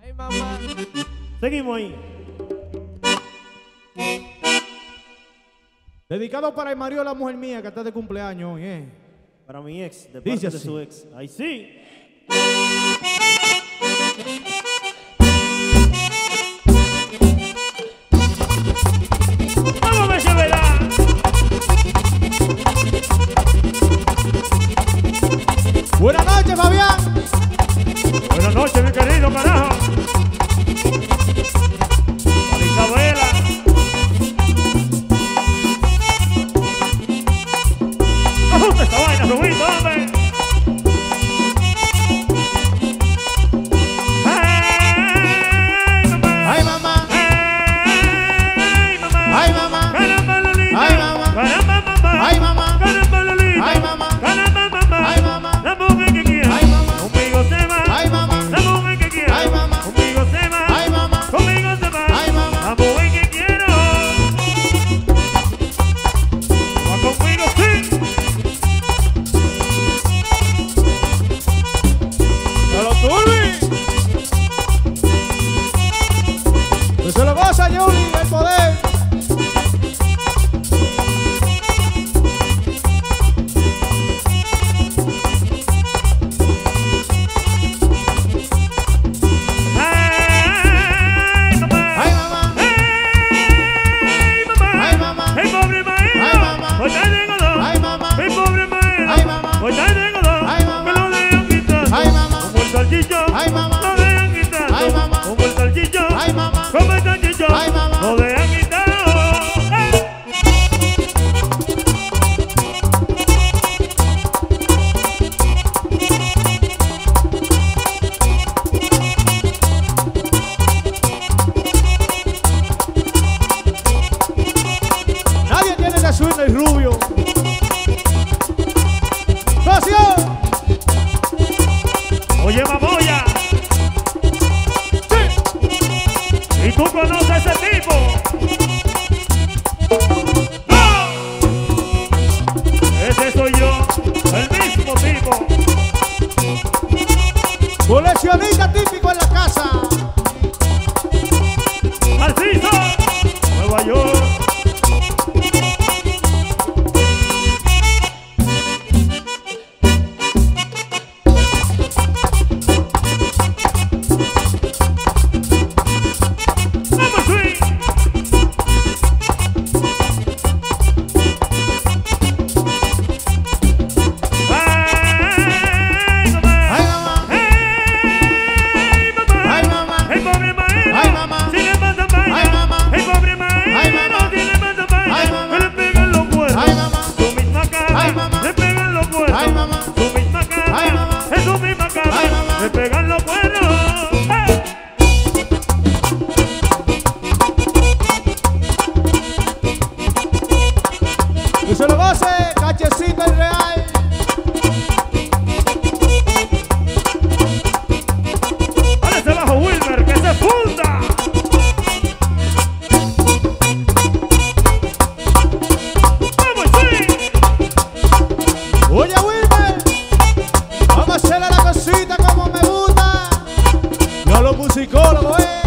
Ay, mamá. Seguimos ahí. Dedicado para el marido de la mujer mía que está de cumpleaños hoy, Para mi ex, de Dice parte de así. su ex. Ahí sí. ¡Vamos a ver si verá! Buenas noches, Fabián. Buenas noches, mi querido carajo. Para Isabela. ¡Ajusta esta vaina, Rubito, hombre! Ay, mamá. Ay, mamá. Caramba, Lolita. Ay, mamá. Caramba, mamá. Ay, mamá. Caramba, Lolita. Ay, mamá. Caramba, mamá. Ay, mamá. La mujer que quiera. Ay, mamá. Conmigo se va. Ay, mamá. La mujer que quiera. Ay, mamá. Conmigo se va. Ay, mamá. Conmigo se va. Ay, mamá. La mujer que quiero. Va conmigo, sí. ¡Pero Turbi! ¡Que se lo goza, Yuli, el poder! Ay, mamá. ¡Ay, mamá! Ay, mamá. Ay, mamá. Ay, pobre maestro. Ay, mamá. Hoy te tengo dos. ¡Ay, mamá! Ay, pobre maestro. Ay, mamá. Hoy te tengo dos. Ay, mamá. Me lo dejan quitando. Ay, mamá. Como el salchichón. Ay, mamá. Lo dejan quitando. Ay, mamá. Como el salchichón. Ay, mamá. Como el salchichón. Ay, mamá. Lo dejan quitando. ¡Ay! Nadie tiene que subirle el rubio. ¡Socio! Oye, mamoya. ¡Sí! ¿Y tú conoces a ese tipo? ¡No! Ese soy yo, el mismo tipo. Coleccionista típico en la casa. Narciso, Nueva York. Vamos, swing. Ay, mamá. ¡Ay, mamá! Ay, mamá. ¡Ay, mamá! Ay, pobre maestro. Ay, mamá. Si le manda vaina. Ay, mamá. Ay, pobre maestro. Ay, mamá. Si le manda vaina. Ay, mamá. Que le pegan los cuernos. ¡Ay, mamá! Su misma cara. Ay, mamá. Le pegan los cuernos. Ay, mamá. Su misma cara. Ay, mamá. Es su misma cara. Ay, mamá. Le pegan los cuernos. ¡Ay! ¡Que se lo goce! ¡Cachecito el real! Dale ese bajo, Wilmer, que se funda. ¡Vamos, sí! Oye, Wilmer, vamos a hacerle la cosita como me gusta. Yo los musicólogos,